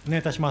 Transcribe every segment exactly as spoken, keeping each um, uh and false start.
お願いいたします。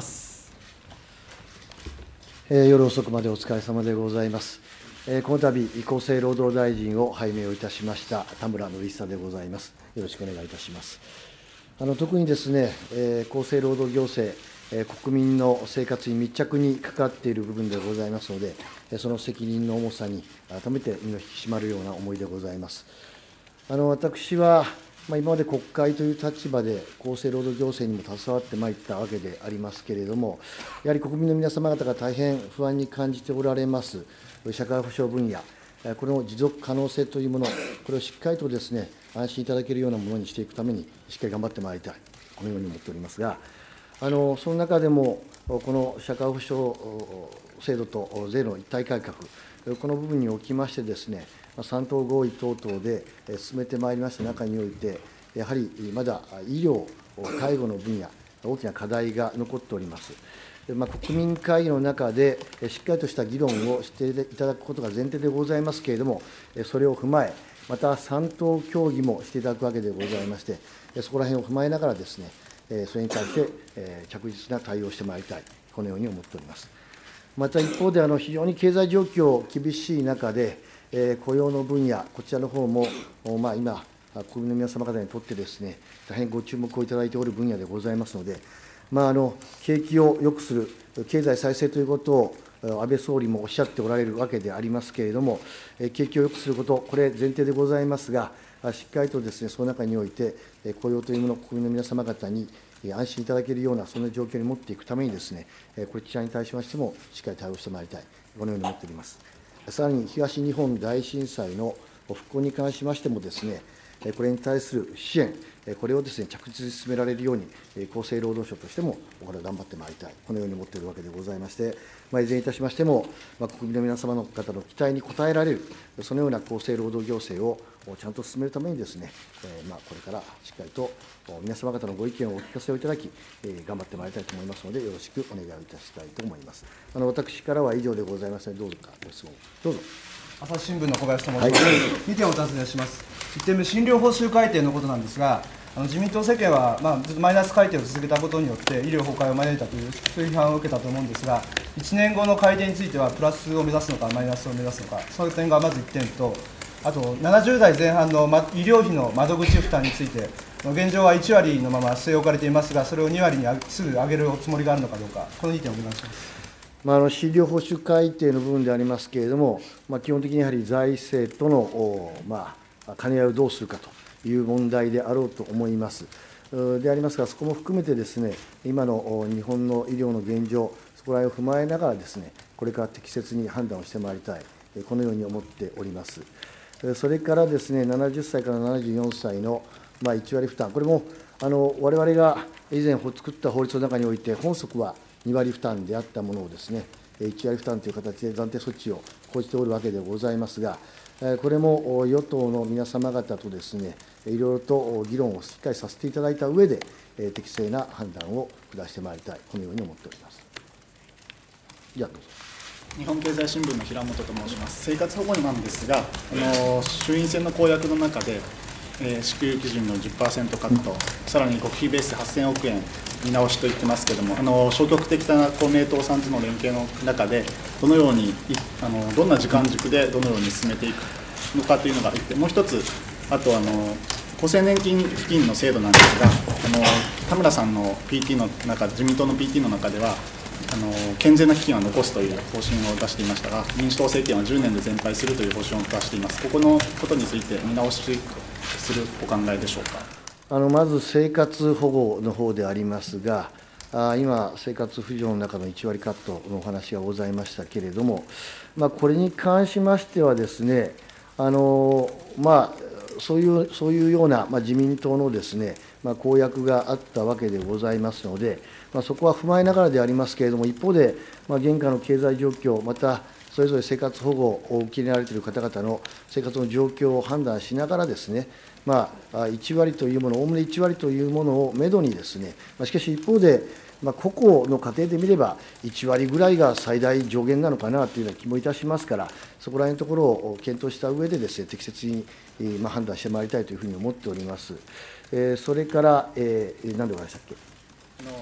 えー、夜遅くまでお疲れ様でございます。えー、この度、厚生労働大臣を拝命をいたしました田村憲久でございます。よろしくお願いいたします。あの特にですね、えー、厚生労働行政、えー、国民の生活に密着に関わっている部分でございますので、その責任の重さに改めて身の引き締まるような思いでございます。あの私は、まあ、今まで国会という立場で厚生労働行政にも携わってまいったわけでありますけれども、やはり国民の皆様方が大変不安に感じておられます社会保障分野、この持続可能性というもの、これをしっかりとですね、安心いただけるようなものにしていくために、しっかり頑張ってまいりたい、このように思っておりますが、あのその中でも、この社会保障制度と税の一体改革、この部分におきましてですね、三党合意等々で進めてまいりました中において、やはりまだ医療、介護の分野、大きな課題が残っております。まあ、国民会議の中でしっかりとした議論をしていただくことが前提でございますけれども、それを踏まえ、また三党協議もしていただくわけでございまして、そこら辺を踏まえながらですね、それに対して着実な対応をしてまいりたい、このように思っております。また一方で、あの非常に経済状況厳しい中で、雇用の分野、こちらの方も、まあ、今、国民の皆様方にとってですね、大変ご注目をいただいておる分野でございますので、まあ、あの景気を良くする、経済再生ということを安倍総理もおっしゃっておられるわけでありますけれども、景気を良くすること、これ、前提でございますが、しっかりとですね、その中において、雇用というものを国民の皆様方に安心いただけるような、そんな状況に持っていくためにですね、こちらに対しましても、しっかり対応してまいりたい、このように思っております。さらに東日本大震災の復興に関しましてもですね、これに対する支援、これをですね、着実に進められるように、厚生労働省としても、これを頑張ってまいりたい、このように思っているわけでございまして、まあ、いずれにいたしましても、まあ、国民の皆様の方の期待に応えられる、そのような厚生労働行政をちゃんと進めるためにですね、えー、まあこれからしっかりと皆様方のご意見をお聞かせをいただき、えー、頑張ってまいりたいと思いますので、よろしくお願いをいたしたいと思います。あの私からは以上でございますので、どうぞかご質問、どうぞ。 朝日新聞の小林と申します。はい、にてんお尋ねします。いってんめ、診療報酬改定のことなんですが、あの自民党政権は、まあ、ずっとマイナス改定を続けたことによって、医療崩壊を招いたという、そういう批判を受けたと思うんですが、いちねんごの改定については、プラスを目指すのか、マイナスを目指すのか、その点がまずいってんと、あと、ななじゅうだいぜん半の医療費の窓口負担について、現状はいちわりのまま据え置かれていますが、それをにわりにすぐ上げるおつもりがあるのかどうか、このにてんお願いします。 まあ、あの診療報酬改定の部分でありますけれども、まあ、基本的にやはり財政との、まあ、兼ね合いをどうするかという問題であろうと思います。でありますが、そこも含めてですね、今の日本の医療の現状、そこら辺を踏まえながらですね、これから適切に判断をしてまいりたい、このように思っております。それからですね、ななじゅっさいからななじゅうよんさいの、まあ、いちわり負担、これもあの我々が以前作った法律の中において、本則はにわり負担であったものをですね、いちわり負担という形で暫定措置を講じておるわけでございますが、これも与党の皆様方とですね、いろいろと議論をしっかりさせていただいた上で、適正な判断を下してまいりたい、このように思っております。じゃあどうぞ。 日本経済新聞の平本と申します。生活保護なんですが、あの衆院選の公約の中で、えー、支給基準の じゅっパーセント カット、さらに国費ベースではっせんおくえん見直しと言ってますけれども、あの消極的な公明党さんとの連携の中で、どのようにあの、どんな時間軸でどのように進めていくのかというのがいって、もう一つ、あとあの、厚生年金基金の制度なんですが、あの田村さんの ピーティー の中、自民党の ピーティー の中では、あの健全な基金は残すという方針を出していましたが、民主党政権はじゅうねんで全廃するという方針を出しています。ここのことについて見直しするお考えでしょうか。 あのまず生活保護の方でありますが、あ今、生活扶助の中のいちわりカットのお話がございましたけれども、まあ、これに関しましてはですね、あのまあ、そういうそういうような、まあ、自民党のですね、まあ、公約があったわけでございますので、まあ、そこは踏まえながらでありますけれども、一方で、まあ、現下の経済状況、またそれぞれ生活保護を受け入れられている方々の生活の状況を判断しながらですね、まあ、いちわりというもの、おおむねいちわりというものをめどにですね、しかし一方で、まあ、個々の家庭で見れば、いちわりぐらいが最大上限なのかなというような気もいたしますから、そこら辺のところを検討した上でですね、適切に、まあ、判断してまいりたいというふうに思っております。えー、それから、えー、何でございましたっけ。 あの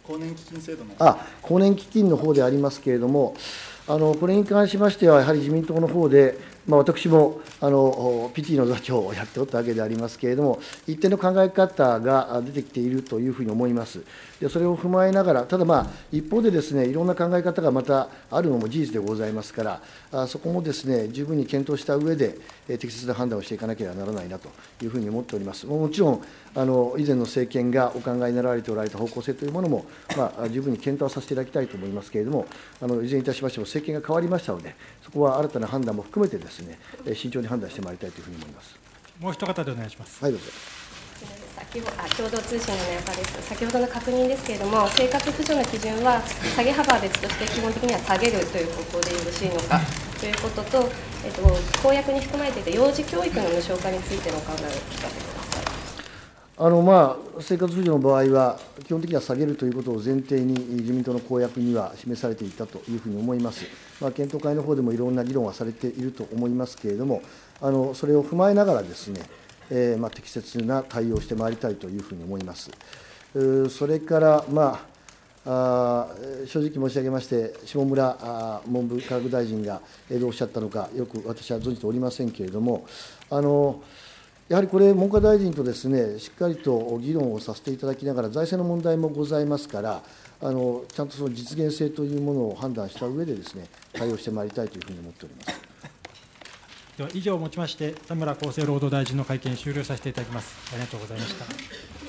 更年期金制度のあ更年期金の方でありますけれども、あのこれに関しましては、やはり自民党の方で、まあ、私もあの ピーティー の座長をやっておったわけでありますけれども、一定の考え方が出てきているというふうに思います。でそれを踏まえながら、ただ、まあ、一方でですね、いろんな考え方がまたあるのも事実でございますから、あそこもですね、十分に検討した上で、え適切な判断をしていかなければならないなというふうに思っております。もちろん、あの以前の政権がお考えになられておられた方向性というものも、まあ、十分に検討させていただきたいと思いますけれども、あのいずれにいたしましても、政権が変わりましたので、そこは新たな判断も含めてですね、慎重に判断してまいりたいというふうに思います。 もう一方でお願いします。 はい、どうぞ。 先ほどあ共同通信の中です。先ほどの確認ですけれども、生活扶助の基準は下げ幅は別として基本的には下げるという方向でよろしいのかということと、えっと、公約に含まれていた幼児教育の無償化についてのお考えを聞かせてください。 あのまあ、生活扶助の場合は、基本的には下げるということを前提に、自民党の公約には示されていたというふうに思います。まあ、検討会の方でもいろんな議論はされていると思いますけれども、あのそれを踏まえながらですね、えーまあ、適切な対応をしてまいりたいというふうに思います。それから、まあ、あ正直申し上げまして、下村あ文部科学大臣がどうおっしゃったのか、よく私は存じておりませんけれども、あのやはりこれ、文科大臣とですね、しっかりと議論をさせていただきながら、財政の問題もございますから、あのちゃんとその実現性というものを判断した上でですね、対応してまいりたいというふうに思っております。 では以上をもちまして、田村厚生労働大臣の会見終了させていただきます。ありがとうございました。